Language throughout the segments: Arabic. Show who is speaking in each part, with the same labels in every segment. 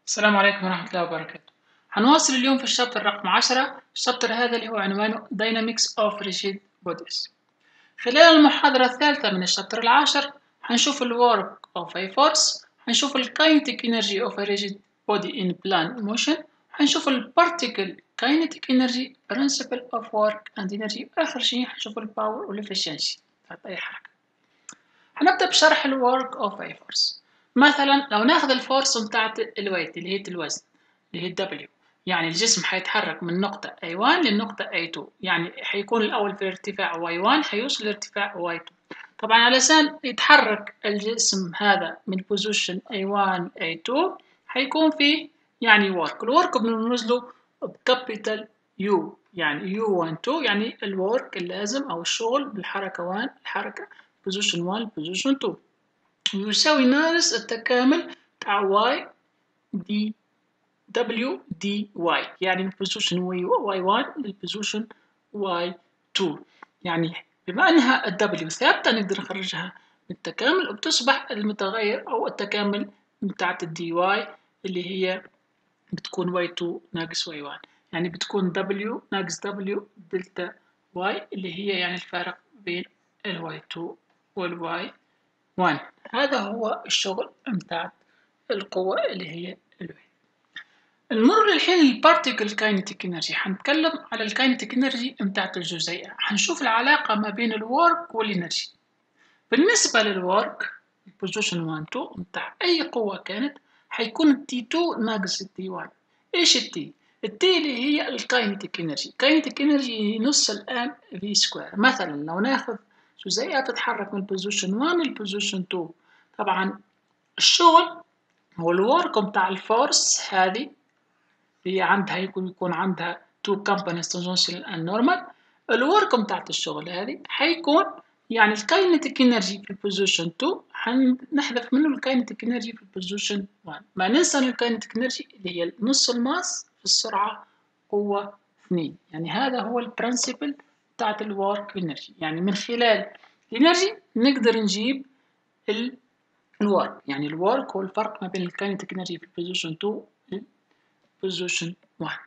Speaker 1: السلام عليكم ورحمة الله وبركاته. هنواصل اليوم في الشابتر رقم 10. الشابتر هذا اللي هو عنوانه Dynamics of Rigid Bodies. خلال المحاضرة الثالثة من الشابتر العاشر هنشوف ال Work of a Force، هنشوف ال Kinetic Energy of a Rigid Body in Plane Motion، هنشوف ال Particle Kinetic Energy Principle of Work and Energy، وآخر شيء هنشوف ال Power وال Efficiency بتاعت أي حركة. هنبدأ بشرح ال Work of a Force. مثلا لو ناخذ الفورس بتاعت الويت اللي هي الوزن اللي هي W، يعني الجسم هيتحرك من نقطة A1 للنقطة A2، يعني هيكون الأول في ارتفاع Y1 هيوصل لارتفاع Y2. طبعا علشان يتحرك الجسم هذا من بوزيشن A1 A2 هيكون فيه يعني الورك بنرمز له بكابيتال U، يعني U12 يعني الورك اللازم أو الشغل بالحركة 1 الحركة بوزيشن 1 بوزيشن 2، يساوي ناقص التكامل بتاع Y دي W دي Y، يعني من position Y1 للposition Y2. يعني بما أنها ال W ثابتة نقدر نخرجها من التكامل وبتصبح المتغير أو التكامل بتاعت ال DY اللي هي بتكون Y2 ناقص Y1، يعني بتكون W ناقص W دلتا Y اللي هي يعني الفارق بين ال Y2 وال Y1. هذا هو الشغل بتاع القوة اللي هي الويت. نمر الحين للبارتيكل كاينتيك انرجي. هنتكلم على الكاينتيك انرجي بتاعت الجزيئة، هنشوف العلاقة ما بين الورك والانرجي. بالنسبة للورك البوزيشن 1 2 بتاع أي قوة كانت هيكون تي 2 ناقص تي 1. إيش التي؟ التي اللي هي الكاينتيك انرجي، الكاينتيك انرجي هي نص الام في سكوير. مثلا لو ناخذ جزيئة تتحرك من البوزيشن 1 للبوزيشن 2، طبعا الشغل هو الورك بتاع الفورس هذه هي عندها يكون عندها two components tangential and normal. الورك بتاعت الشغل هذه حيكون يعني الكاينتيك انرجي في البوزيشن 2 هنحذف منه الكاينتيك انرجي في البوزيشن 1، ما ننسى الكاينتيك انرجي اللي هي نص الماس في السرعة قوة 2. يعني هذا هو البرنسبل بتاعت الورك انرجي، يعني من خلال الانرجي نقدر نجيب الورك، يعني الورك هو الفرق ما بين الكاينتيك انرجي في البوزيشن 2 والبوزيشن 1.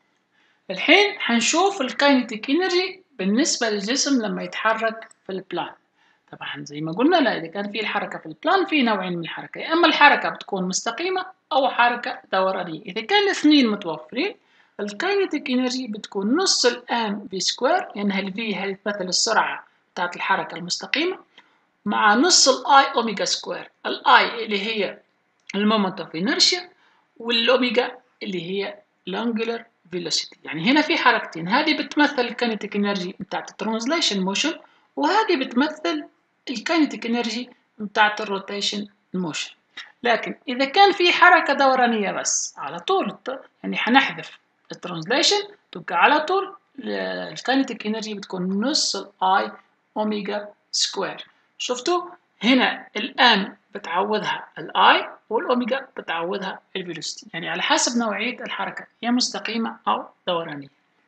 Speaker 1: الحين هنشوف الكاينتيك انرجي بالنسبة للجسم لما يتحرك في البلان. طبعا زي ما قلنا لا، إذا كان في الحركة في البلان في نوعين من الحركة، يا إما الحركة بتكون مستقيمة أو حركة دورانية. إذا كان الاثنين متوفرين الكاينتيك انرجي بتكون نص الام في سكوير، لأنها الفي هي تمثل السرعة بتاعت الحركة المستقيمة، مع نص الاي اوميجا سكوير. الاي اللي هي المومنت اوف انرشيا، والاوميجا اللي هي الانجلر فيلوسيتي. يعني هنا في حركتين، هذه بتمثل الكينيتيك انرجي بتاعت الترانزليشن موشن، وهذه بتمثل الكينيتيك انرجي بتاعت الروتيشن موشن. لكن اذا كان في حركه دورانيه بس على طول يعني هنحذف الترانزليشن، تبقى على طول الكينيتيك انرجي بتكون نص الاي اوميجا سكوير. شفتوا هنا الام بتعوضها الاي والاوميجا بتعوضها الفيلوسيتي، يعني على حسب نوعيه الحركه يا مستقيمه او دورانيه.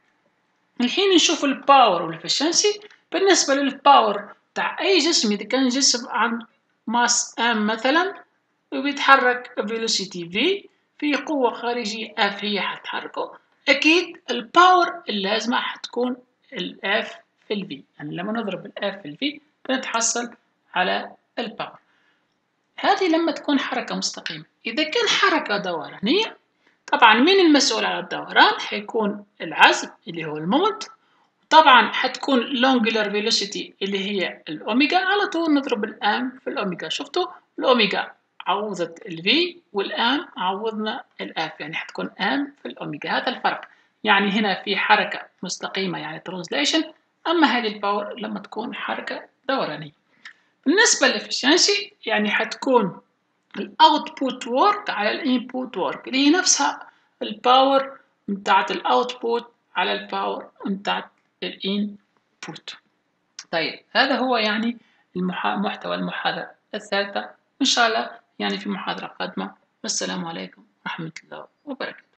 Speaker 1: الحين نشوف الباور والافشنسي. بالنسبه للباور بتاع اي جسم، اذا كان جسم عن ماس ام مثلا وبيتحرك فيلوسيتي في، في قوه خارجيه اف هي حتحركه، اكيد الباور اللازمه حتكون الاف في الفي. يعني لما نضرب الاف في الفي بنتحصل على الباور. هذه لما تكون حركة مستقيمة. إذا كان حركة دورانية، طبعا مين المسؤول على الدوران؟ حيكون العزم اللي هو المومنت، طبعا حتكون لونجولار فيلوسيتي اللي هي الأوميجا. على طول نضرب الآم في الأوميجا. شفتوا الأوميجا عوضت الفي والآم عوضنا الآف، يعني حتكون آم في الأوميجا. هذا الفرق، يعني هنا في حركة مستقيمة يعني ترانزليشن، أما هذه الباور لما تكون حركة دورانية. بالنسبة للإفشنسي يعني حتكون الاوتبوت وورك على الانبوت وورك، اللي هي نفسها الباور بتاعت الاوتبوت على الباور بتاعت الانبوت. طيب هذا هو يعني محتوى المحاضرة الثالثة. إن شاء الله يعني في محاضرة قادمة. والسلام عليكم ورحمة الله وبركاته.